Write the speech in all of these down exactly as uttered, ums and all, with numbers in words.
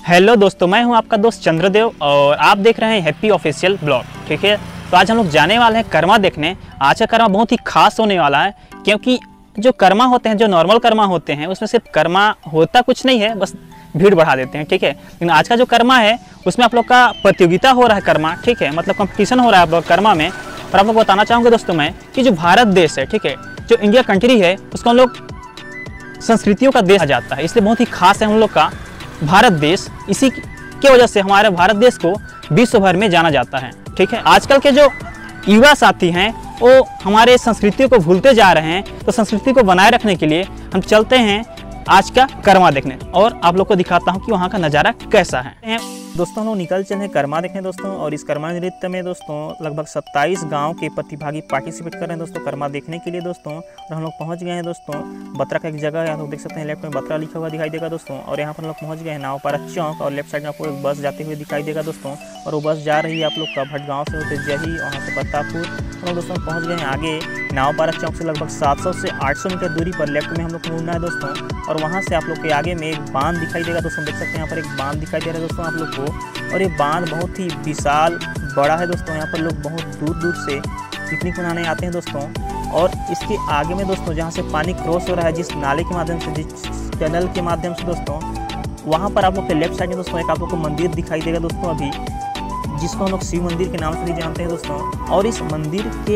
Hello दोस्तों, मैं हूं आपका दोस्त चंद्रदेव और आप देख रहे हैं हैप्पी ऑफिशियल ब्लॉग। ठीक है, तो आज हम लोग जाने वाले हैं कर्मा देखने। आज का कर्मा बहुत ही खास होने वाला है, क्योंकि जो कर्मा होते हैं, जो नॉर्मल कर्मा होते हैं, उसमें सिर्फ कर्मा होता कुछ नहीं है, बस भीड़ बढ़ा देते हैं। ठीक है, लेकिन आज का जो कर्मा है उसमें आप लोग का प्रतियोगिता हो रहा है कर्मा। ठीक है, मतलब कंपटीशन हो रहा है आप लोग कर्मा में। और आप लोग बताना चाहूँगा दोस्तों मैं कि जो भारत देश है, ठीक है, जो इंडिया कंट्री है, उसको हम लोग संस्कृतियों का देश आ जाता है, इसलिए बहुत ही खास है हम लोग का भारत देश। इसी के वजह से हमारे भारत देश को विश्व भर में जाना जाता है। ठीक है, आजकल के जो युवा साथी हैं वो हमारे संस्कृति को भूलते जा रहे हैं, तो संस्कृति को बनाए रखने के लिए हम चलते हैं आज का कर्मा देखने और आप लोग को दिखाता हूँ कि वहाँ का नज़ारा कैसा है। दोस्तों हम लोग निकल चले हैं कर्मा देखने दोस्तों, और इस कर्मा नृत्य में दोस्तों लगभग सत्ताईस गांव के प्रतिभागी पार्टिसिपेट कर रहे हैं दोस्तों कर्मा देखने के लिए दोस्तों। और हम लोग पहुंच गए हैं दोस्तों बत्रा का एक जगह है, आप लोग देख सकते हैं लेफ्ट में बत्रा लिखा हुआ दिखाई देगा दोस्तों। और यहाँ पर हम लोग पहुँच गए हैं नावपारा चौक, और लेफ्ट साइड में आपको एक बस जाते हुए दिखाई देगा दोस्तों, और वो बस जा रही है आप लोग का भटगांव से होते जही, वहाँ से बत्तापुर। हम लोग दोस्तों पहुँच गए हैं आगे नावपारा चौक से लगभग सात सौ से आठ सौ मीटर दूरी पर लेफ्ट में हम लोग को मुड़ना है दोस्तों। और वहाँ से आप लोग के आगे में एक बांध दिखाई देगा दोस्तों, देख सकते हैं यहाँ पर एक बांध दिखाई दे रहा है दोस्तों आप लोग को। और ये बांध बहुत ही विशाल बड़ा है दोस्तों, यहाँ पर लोग बहुत दूर दूर से पिकनिक मनाने आते हैं दोस्तों। और इसके आगे में दोस्तों जहाँ से पानी क्रॉस हो रहा है, जिस नाले के माध्यम से, जिस टनल के माध्यम से दोस्तों, वहाँ पर आप लोग के लेफ्ट साइड में दोस्तों एक आप लोग को मंदिर दिखाई देगा दोस्तों अभी, जिसको हम लोग शिव मंदिर के नाम से भी जानते हैं दोस्तों। और इस मंदिर के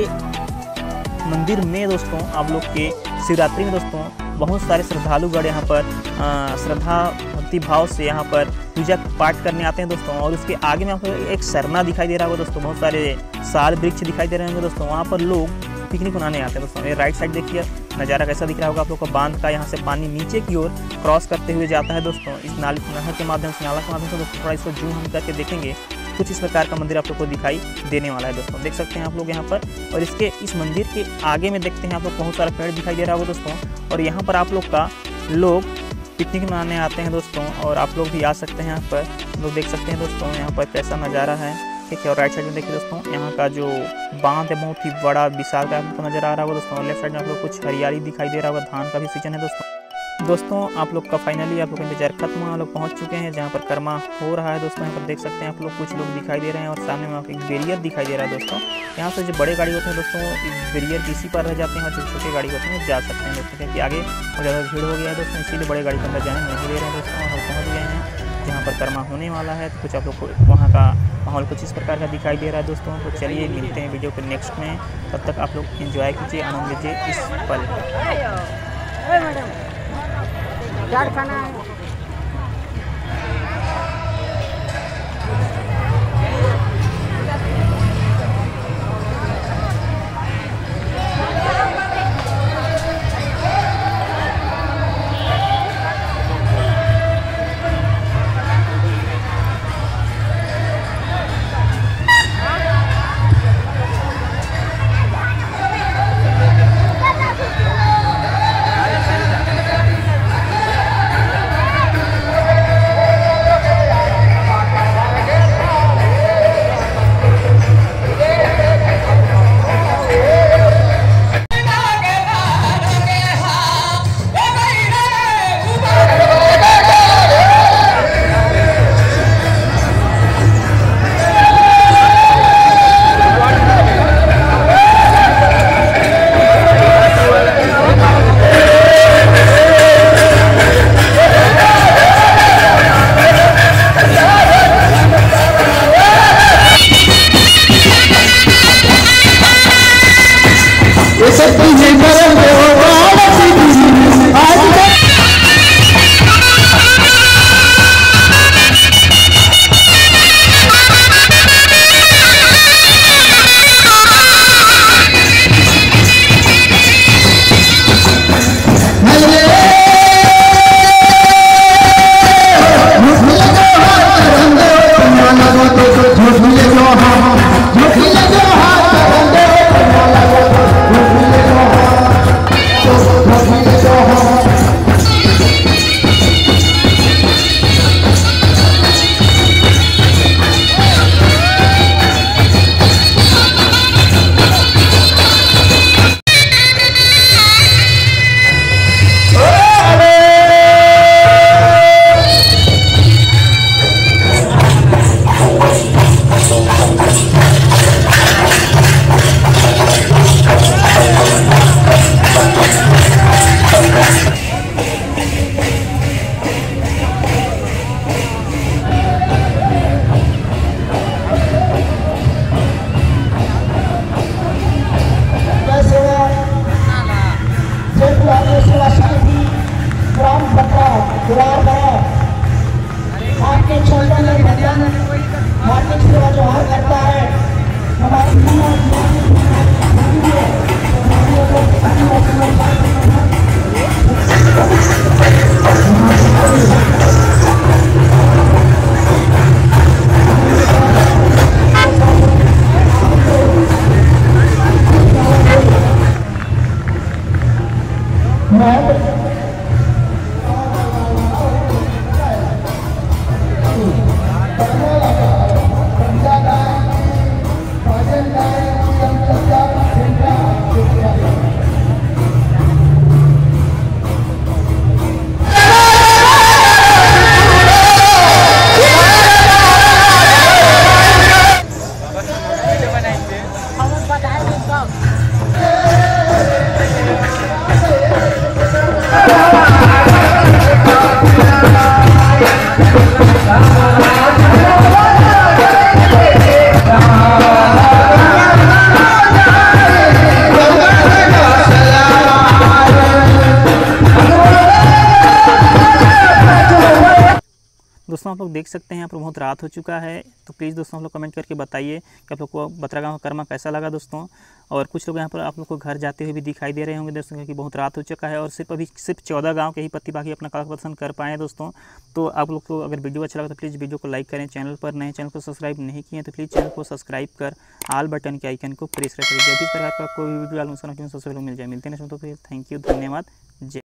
मंदिर में दोस्तों आप लोग के शिवरात्रि में दोस्तों बहुत सारे श्रद्धालुगण यहाँ पर श्रद्धा भक्ति भाव से यहाँ पर पूजा पाठ करने आते हैं दोस्तों। और उसके आगे में आपको एक सरना दिखाई दे रहा होगा दोस्तों, बहुत सारे साल वृक्ष दिखाई दे रहे होंगे दोस्तों, वहाँ पर लोग पिकनिक मनाने आते हैं दोस्तों। ये राइट साइड देखिए नज़ारा कैसा दिख रहा होगा आप लोग का, बांध का यहाँ से पानी नीचे की ओर क्रॉस करते हुए जाता है दोस्तों इस नाले नहर के माध्यम से, नाला के माध्यम से दोस्तों। थोड़ा इसको जूम हम करके देखेंगे, कुछ इस प्रकार का मंदिर आप लोग को दिखाई देने वाला है दोस्तों, देख सकते हैं आप लोग यहाँ पर। और इसके इस मंदिर के आगे में देखते हैं आप लोग बहुत सारा पेड़ दिखाई दे रहा होगा दोस्तों। और यहाँ पर आप लोग का लोग पिकनिक मनाने आते हैं दोस्तों, और आप लोग भी आ सकते हैं यहाँ पर। लोग देख सकते हैं दोस्तों यहाँ पर कैसा नज़ारा है। ठीक है, और राइट साइड में देखिए दोस्तों यहाँ का जो बांध है बहुत ही बड़ा विशाल का आपको नज़र आ रहा होगा दोस्तों। और लेफ्ट साइड में आप लोग कुछ हरियाली दिखाई दे रहा होगा, धान का भी सीजन है दोस्तों। दोस्तों आप लोग का फाइनली आप लोग का इंतजार खत्म हुआ, लोग पहुंच चुके हैं जहां पर कर्मा हो रहा है दोस्तों। यहाँ पर देख सकते हैं आप लोग कुछ लोग दिखाई दे रहे हैं, और सामने में आपको एक बैरियर दिखाई दे रहा है दोस्तों। यहाँ से जो बड़े गाड़ी होते हैं दोस्तों बैरियर किसी पर रह जाते हैं, और जो छोटे गाड़ी होते हैं जा सकते हैं दोस्तों, क्योंकि आगे बहुत ज़्यादा भीड़ हो गया है दोस्तों, इसीलिए बड़े गाड़ी के अंदर जाने नहीं दे रहे हैं दोस्तों। और हम पहुँच गए हैं जहाँ पर कर्मा होने वाला है, तो कुछ आप लोग को वहाँ का माहौल कुछ इस प्रकार का दिखाई दे रहा है दोस्तों। तो चलिए मिलते हैं वीडियो के नेक्स्ट में, तब तक आप लोग एंजॉय कीजिए, आनंद लीजिए इस पल का। चाट खाना है। दोस्तों आप लोग देख सकते हैं यहाँ पर बहुत रात हो चुका है, तो प्लीज़ दोस्तों आप लोग कमेंट करके बताइए कि आप लोग को बतरा गाँव का कर्मा कैसा लगा दोस्तों। और कुछ लोग यहाँ पर आप लोग को घर जाते हुए भी दिखाई दे रहे होंगे दोस्तों, क्योंकि बहुत रात हो चुका है और सिर्फ अभी सिर्फ चौदह गाँव के ही पति बाकी अपना कला प्रदर्शन कर पाए हैं दोस्तों। तो आप लोग को अगर वीडियो अच्छा लगा तो प्लीज़ वीडियो को लाइक करें, चैनल पर नए चैनल को सब्सक्राइब नहीं किए तो प्लीज़ चैनल को सब्सक्राइब कर आल बटन के आइकन को प्रेस करें, जब भी प्रकार का कोई वीडियो डालूँ उसका नोटिफिकेशन सबसे पहले मिल जाए। मिलते हैं नेक्स्ट वीडियो, तो फिर थैंक यू, धन्यवाद, जय।